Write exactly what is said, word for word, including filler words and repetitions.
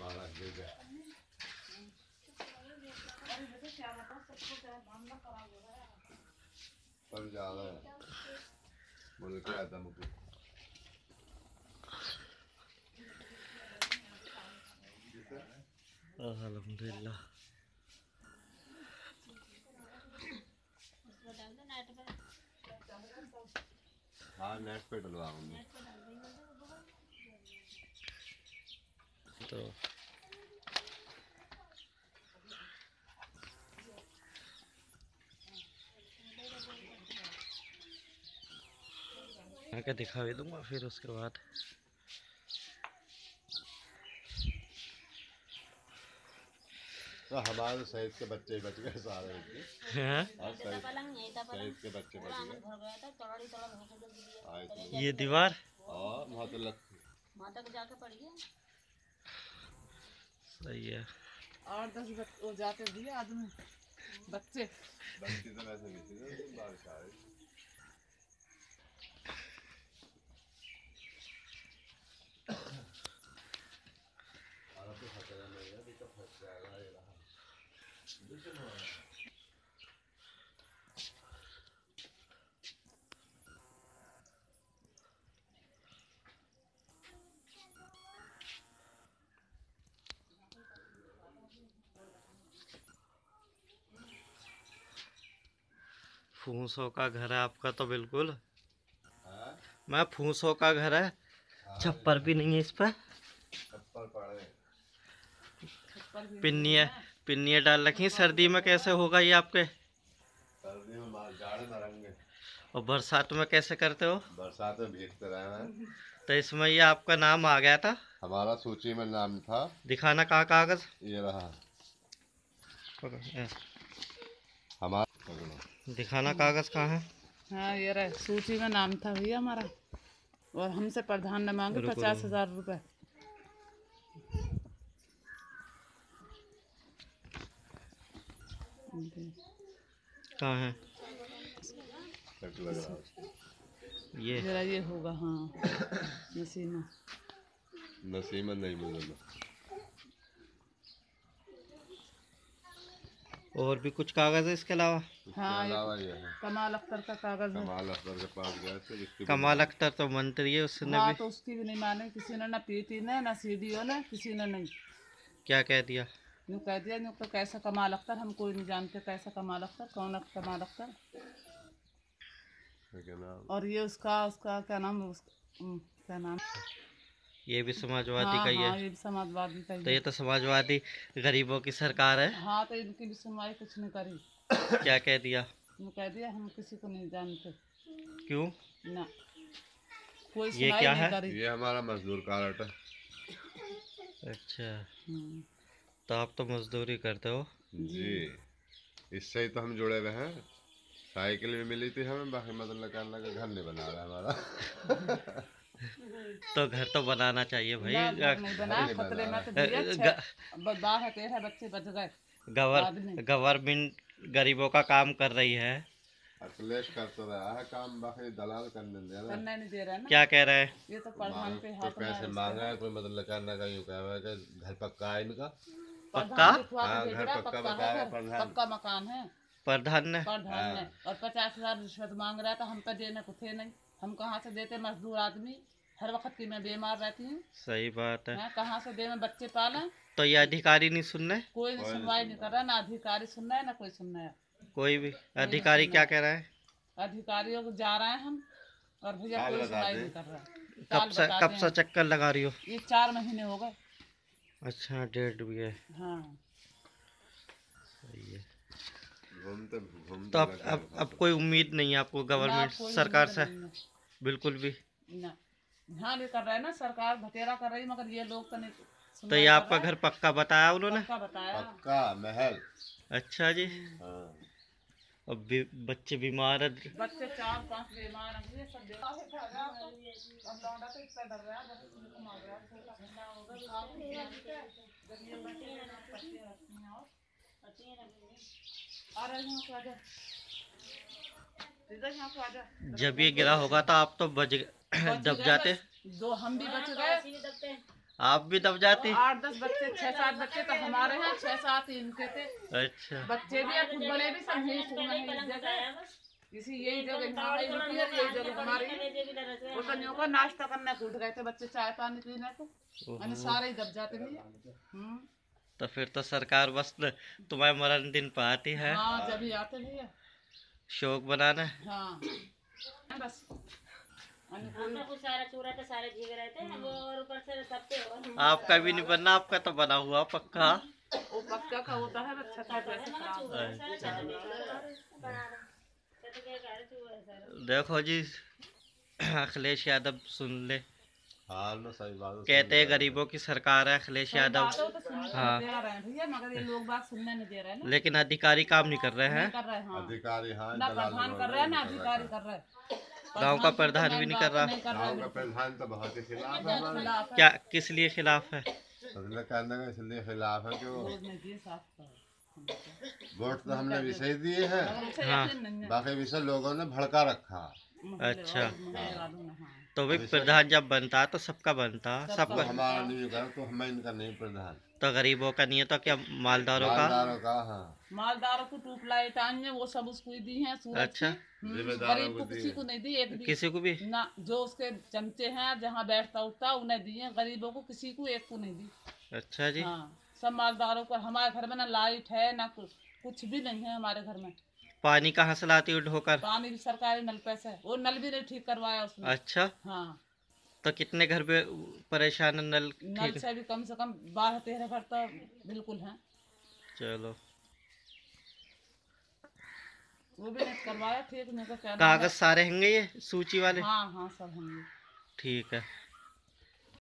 पर ज्यादा है बोल के आता मुझे अल्हम्दुलिल्लाह। हाँ नेट पे डलवाऊंगी तो मैं क्या दिखा भी दूंगा फिर उसके बाद तो हमारे सहित के बच्चे बच गए सारे हैं। सहित के बच्चे बच गए। ये दीवार हाँ वहाँ तो लग सही है। और दस वो जाके दिए आदमी बच्चे बच्चे तो वैसे नहीं थे बारिश आ रही। फूसों का घर है आपका तो बिल्कुल। मैं फूसों का घर है। छप्पर भी नहीं है इस पर। पिन्नियाँ पिन्नियाँ डाल रखी। सर्दी में कैसे होगा ये आपके? सर्दी में जाड़े में रहेंगे। और बरसात में कैसे करते हो? बरसात में भीगते रहे हैं। तो इसमें ये आपका नाम आ गया था? हमारा सूची में नाम था। दिखाना कहाँ कागज? ये रहा हमारा। दिखाना कागज कहाँ है? हाँ ये रहा सूची में नाम था भैया हमारा। और हमसे प्रधान ने मांगे पचास हजार रुपए। कहाँ है ये? जरा ये होगा हाँ नसीमा। नसीमा नहीं मिलेगा। और भी कुछ कागज है इसके अलावा? हाँ अलावा ये है कमाल अख्तर का कागज है। कमाल अख्तर के पास गए थे जिसकी कमाल अख्तर तो मंत्री है उसने हाँ भी। तो उसकी भी नहीं माने किसी ने, ना पीटी ने ना सीडीओ ने, किसी ने नहीं। क्या कह दिया? यूँ कह दिया यूँ तो कैसा कमाल अख्तर, हम कोई नहीं जानते कैसा कमाल अख्तर, कौन है कमाल अख्तर। और ये उसका उसका क्या नाम उसका, क्या नाम ये भी समाजवादी हाँ, का ही हाँ, है। ये भी समाजवादी का ही तो ये तो समाजवादी गरीबों की सरकार है। हाँ तो इनकी भी सुनवाई कुछ नहीं करी। क्या कह दिया? यूँ कह दिया हम किसी को नहीं जानते। क्यों? ना कोई ये सुनवाई क्या नहीं है? करी। ये हमारा मजदूर कार्ड है। अच्छा तो आप तो मजदूरी करते हो? जी इससे ही तो हम जुड़े हुए हैं। साइकिल भी मिली थी हमें, बाकी मतलब करना का घर नहीं बना रहा हमारा। तो घर तो बनाना चाहिए भाई। नहीं बना खतरे में तो दिया बारह तेरह बच्चे बच गए। गवर गवर्नमेंट गरीबों का काम कर रही है। अखिलेश करता रहा है काम, बाकी दलाल करने दे रहा करने नहीं दे रहा है ना। क्या कह रहे हैं? ये तो प्रधान पे हाथ तो पैसे मांगा है कोई मतलब करने का यूँ कहा है कि घर पक्का है इनका। पक्का? हाँ घर पक्का बताया प्रधान। पक्का मकान है प्रधान ने। प्रधान ने और पचास हजार रिश्वत मांग रहा था। हम तो देने को थे नहीं, हम कहाँ से देते? मजदूर आदमी हर वक्त की मैं बीमार रहती हूँ। सही बात है। कहाँ से दे मैं बच्चे पाला? तो ये अधिकारी नहीं सुन रहे? कोई नहीं सुनवाई नहीं कर रहा, ना अधिकारी सुन रहा है ना कोई सुन रहा है। कोई भी अधिकारी क्या कह रहा है? अधिकारियों को जा रहे हैं हम और भैया कोई सुनवाई नहीं कर रहा। कब से कब से चक्कर लगा रही हो? ये चार महीने हो गए। अच्छा डेढ़ भी है। हाँ सही है। घूमते घूमते तो अब अब अब कोई उम्मीद नहीं है आपको गवर्नमेंट सरकार से? बिल्कुल भी ना। हाँ नहीं कर रहा है ना सरकार, बतेरा कर रही मगर ये लोग तो नहीं। तो ये आपका घर पक्का बताया उन्होंने? पक्का बताया पक्का महल। अच्छा जी। हाँ अब भी बच्चे बीमार है। बच्चे चार पांच बीमार हैं ये सब देखा है। अब लौंडा तो इतना डर रहा है बस उनको मार रहा है छोटा ठंडा होगा आप जब ये बच्चे बच्चे रखती हैं और आ रहे हैं आजा इधर यहाँ पे आजा। जब ये गिरा होगा तो आप तो बच दब जाते। दो हम भी बच गए। आप भी दब जाती? आठ दस बच्चे, छह सात बच्चे तो हमारे हैं, छह सात इनके थे। अच्छा। बच्चे भी हैं, कुछ बड़े भी, सब यही सोना है इस जगह। इसी यही जगह यहाँ है, रुकी है, यही जगह हमारी है। वो कन्यों का नाश्ता करने को उठ गए थे बच्चे, चाय पानी पीने को, यानी सारे ही दब जाते भैया। हम्म। तो फिर तो सरकार बस न- तुम्हारे मरण दिन पर आती है हाँ, जब ही आते भैया। शोक बनाना। हाँ बस। यानी कोई- कुछ सारा चूरा तो सारे भीग रहे थे वो, और ऊपर से सबके हो। आपका भी नहीं बनना, आपका तो बना हुआ पक्का। वो पक्का का होता है, बस छत पे ऐसे खराब है। देखो जी, अखिलेश यादव सुन ले, हाल में सही बात है, कहते हैं गरीबों की सरकार है अखिलेश यादव, बात है, वो तो सुनने हाँ। नहीं दे रहे हैं भैया, मगर ये लोग बात सुनने नहीं दे रहे हैं ना। लेकिन अधिकारी काम नहीं कर रहे नहीं हैं। कर रहे हैं, हाँ। अधिकारी हाँ ना दलाल प्रधान लोग कर रहे हैं, ना नहीं कर अधिकारी रहे। कर रहे हैं। गांव का तो प्रधान भी main नहीं बात कर रहा। नहीं कर रहे गाँव का हैं, प्रधान तो बहुत ही खिलाफ है बहुत हमारे। खिलाफ है। क्या किस लिए खिलाफ है? फजल करने का इसलिए खिलाफ है कि वो वोट नहीं दिए, साफ करो। वोट तो हमने विषय दिए हैं, मगर उसे हाँ। यकीन नहीं है। बाकी विषय लोगों ने भड़का रखा। अच्छा। महिला वालों ने, हाँ। तो भी प्रधान जब बनता तो सबका बनता, तो सबका। हमारा नहीं कर तो हमें इनका नहीं प्रधान, तो गरीबों का नहीं है तो क्या मालदारों का? मालदारों का हाँ। मालदारों को ट्यूब लाइट आई है, वो सब उसको ही दी है सूरज अच्छा। की। हम्म, जिम्मेदारों गरीब को को दी किसी है। को नहीं दी, एक भी किसी को भी? ना। जो उसके चमचे हैं, जहाँ बैठता उठता उन्हें दी है, गरीबों को किसी को एक को नहीं दी। अच्छा जी। हाँ, सब मालदारों को। हमारे घर में ना लाइट है, ना कुछ कुछ भी नहीं है हमारे घर में। पानी कहाँ से लाती हो ढोकर? पानी भी सरकारी नल पे से, वो नल भी नहीं ठीक करवाया उसने। अच्छा। हाँ, तो कितने घर पे परेशान है नल नल ठीक? से भी कम से कम बारह तेरह घर तो बिल्कुल है, चलो, वो भी नहीं करवाया ठीक। नहीं तो क्या नाम कागज है? सारे होंगे ये सूची वाले? हाँ हाँ, सब होंगे। ठीक है।